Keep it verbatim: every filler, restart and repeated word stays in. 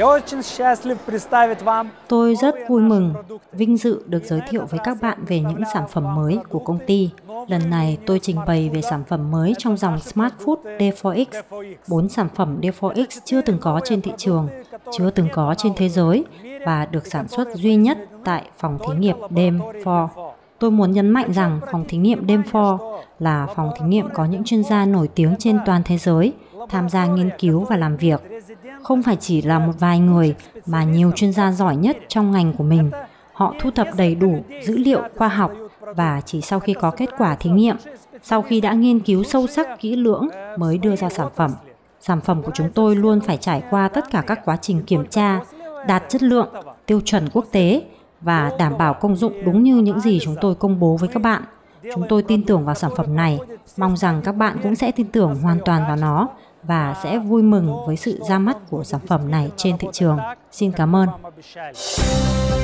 Tôi rất vui mừng, vinh dự được giới thiệu với các bạn về những sản phẩm mới của công ty. Lần này tôi trình bày về sản phẩm mới trong dòng Smart Food D bốn X. Bốn sản phẩm D bốn X chưa từng có trên thị trường, chưa từng có trên thế giới và được sản xuất duy nhất tại phòng thí nghiệm đêm bốn. Tôi muốn nhấn mạnh rằng phòng thí nghiệm đêm bốn là phòng thí nghiệm có những chuyên gia nổi tiếng trên toàn thế giới tham gia nghiên cứu và làm việc. Không phải chỉ là một vài người mà nhiều chuyên gia giỏi nhất trong ngành của mình. Họ thu thập đầy đủ dữ liệu khoa học và chỉ sau khi có kết quả thí nghiệm, sau khi đã nghiên cứu sâu sắc kỹ lưỡng mới đưa ra sản phẩm. Sản phẩm của chúng tôi luôn phải trải qua tất cả các quá trình kiểm tra, đạt chất lượng, tiêu chuẩn quốc tế và đảm bảo công dụng đúng như những gì chúng tôi công bố với các bạn. Chúng tôi tin tưởng vào sản phẩm này, mong rằng các bạn cũng sẽ tin tưởng hoàn toàn vào nó và sẽ vui mừng với sự ra mắt của sản phẩm này trên thị trường. Xin cảm ơn.